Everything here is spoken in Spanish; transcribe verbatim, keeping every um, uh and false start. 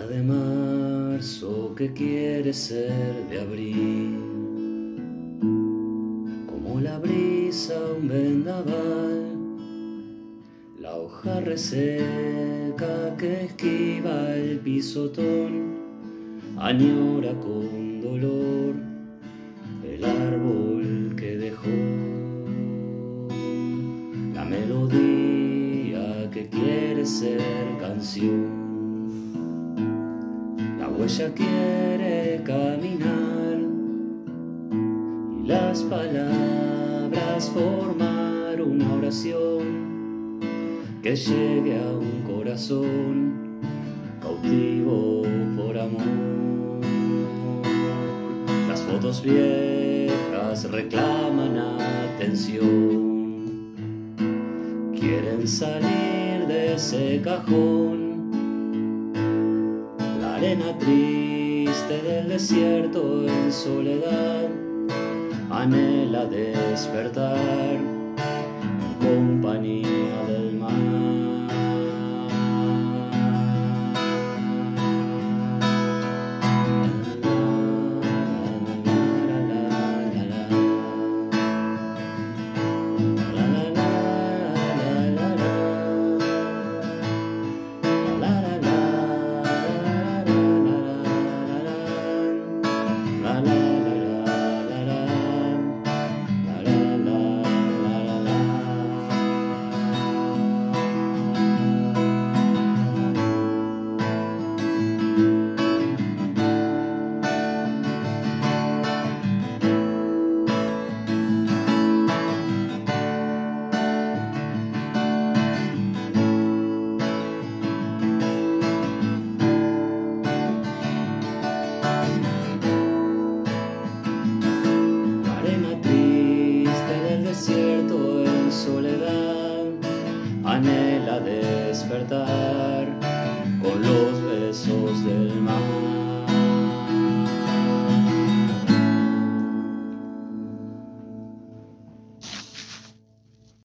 de marzo que quiere ser de abril, como la brisa un vendaval, la hoja reseca que esquiva el pisotón, añora con dolor el árbol que dejó, la melodía que quiere ser canción. La huella quiere caminar y las palabras formar una oración que lleve a un corazón cautivo por amor. Las fotos viejas reclaman atención, quieren salir de ese cajón. La arena triste del desierto en soledad anhela despertar en compañía del mar. Desierto en soledad anhela despertar con los